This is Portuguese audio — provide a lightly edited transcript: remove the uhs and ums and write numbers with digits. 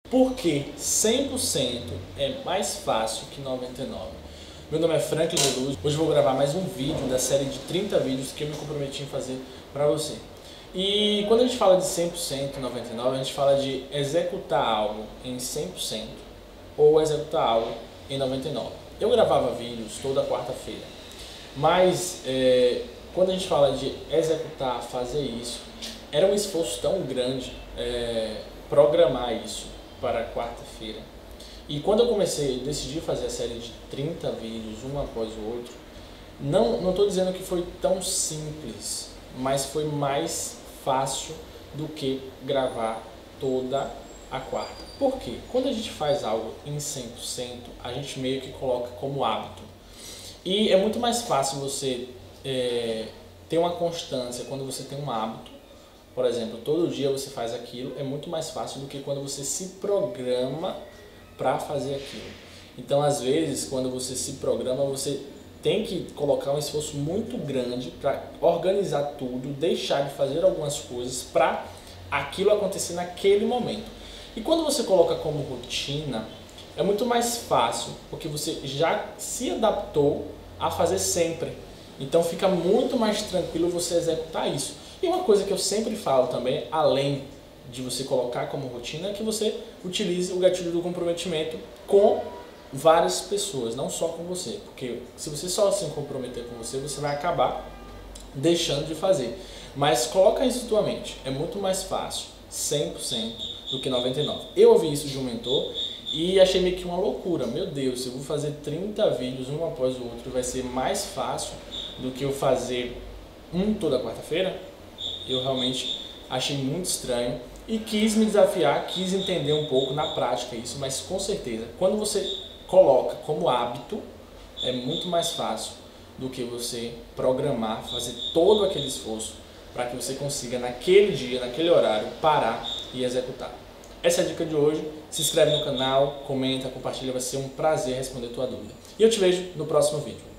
Por que 100% é mais fácil que 99%? Meu nome é Franklin Luz. Hoje eu vou gravar mais um vídeo da série de 30 vídeos que eu me comprometi em fazer para você. E quando a gente fala de 100% e 99%, a gente fala de executar algo em 100% ou executar algo em 99%. Eu gravava vídeos toda quarta-feira, mas quando a gente fala de executar, fazer isso, era um esforço tão grande programar isso para quarta-feira. E quando eu decidi fazer a série de 30 vídeos, um após o outro, não estou dizendo que foi tão simples, mas foi mais fácil do que gravar toda a quarta. Por quê? Quando a gente faz algo em 100%, a gente meio que coloca como hábito. E é muito mais fácil você ter uma constância quando você tem um hábito. Por exemplo, todo dia você faz aquilo, é muito mais fácil do que quando você se programa para fazer aquilo. Então, às vezes, quando você se programa, você tem que colocar um esforço muito grande para organizar tudo, deixar de fazer algumas coisas para aquilo acontecer naquele momento. E quando você coloca como rotina, é muito mais fácil, porque você já se adaptou a fazer sempre. Então fica muito mais tranquilo você executar isso. E uma coisa que eu sempre falo também, além de você colocar como rotina, é que você utilize o gatilho do comprometimento com várias pessoas, não só com você. Porque se você só se comprometer com você, você vai acabar deixando de fazer. Mas coloca isso na tua mente, é muito mais fácil 100% do que 99%. Eu ouvi isso de um mentor e achei meio que uma loucura. Meu Deus, se eu vou fazer 30 vídeos um após o outro, vai ser mais fácil do que eu fazer um toda quarta-feira? Eu realmente achei muito estranho e quis me desafiar, quis entender um pouco na prática isso, mas com certeza, quando você coloca como hábito, é muito mais fácil do que você programar, fazer todo aquele esforço para que você consiga naquele dia, naquele horário, parar e executar. Essa é a dica de hoje. Se inscreve no canal, comenta, compartilha, vai ser um prazer responder a tua dúvida. E eu te vejo no próximo vídeo.